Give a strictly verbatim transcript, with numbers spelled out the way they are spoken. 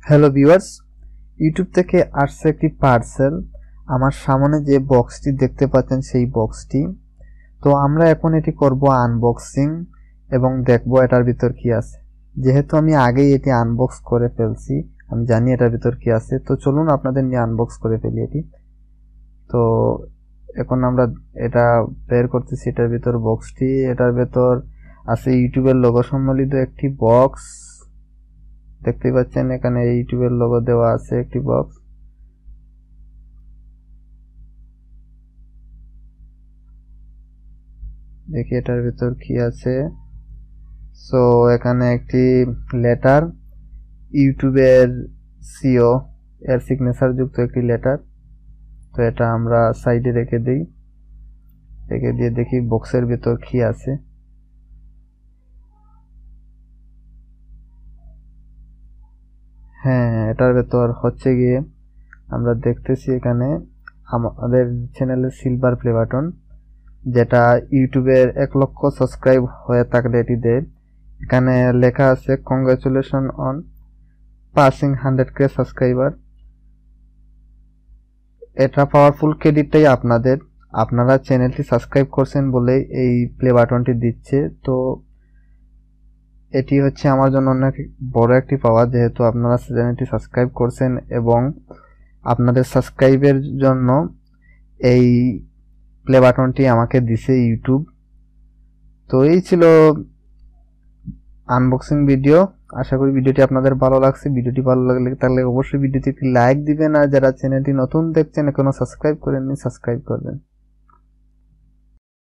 Hello viewers, YouTube থেকে আসছে একটি পার্সেল। আমার সামনে যে বক্সটি দেখতে পাচ্ছেন সেই বক্সটি। তো আমরা এখন এটি করব আনবক্সিং এবং দেখব এটার ভিতর কি আছে। যেহেতু আমি আগেই এটি আনবক্স করে ফেলছি, আমি জানি এটার ভিতর কি আছে। তো চলুন আপনাদের নিয়ে আনবক্স করে ফেলি এটি। তো এখন আমরা এটা বের করতেছি, এটার ভিতর বক্সটি। এটার ভিতর আছে ইউটিউবের লোগো সম্বলিত একটি বক্স। দেখতে পাচ্ছেন এখানে ইউটিউবের লোগো দেওয়া আছে একটি বক্স। দেখি এটার ভিতর কি আছে। সো এখানে একটি লেটার, ইউটিউবের সিও এর সিগনেচার যুক্ত একটি লেটার। তো এটা আমরা সাইডে রেখে দিই, রেখে দিয়ে দেখি বক্সের ভিতর কি আছে। হ্যাঁ, এটার ভেতর হচ্ছে গিয়ে আমরা দেখতেছি এখানে আমাদের চ্যানেলের সিলভার প্লে বাটন, যেটা ইউটিউবের এক লক্ষ সাবস্ক্রাইব হয়ে থাকলে এটি দেয়। এখানে লেখা আছে congratulation on passing hundred K subscriber. এটা পাওয়ারফুল ক্রেডিটটাই আপনাদের, আপনারা চ্যানেলটি সাবস্ক্রাইব করছেন বলেই এই প্লে বাটনটি দিচ্ছে। তো এটি হচ্ছে আমার জন্য অনেক বড় একটি পাওয়া, যেহেতু আপনারা চ্যানেলটি সাবস্ক্রাইব করছেন এবং আপনাদের সাবস্ক্রাইবের জন্য এই প্লে বাটনটি আমাকে দিছে ইউটিউব। তো এই ছিল আনবক্সিং ভিডিও। আশা করি ভিডিওটি আপনাদের ভালো লাগছে। ভিডিওটি ভালো লাগলে তাহলে অবশ্যই ভিডিওতে একটি লাইক দিবেন, আর যারা চ্যানেলটি নতুন দেখছেন এখনো সাবস্ক্রাইব করেননি সাবস্ক্রাইব করবেন।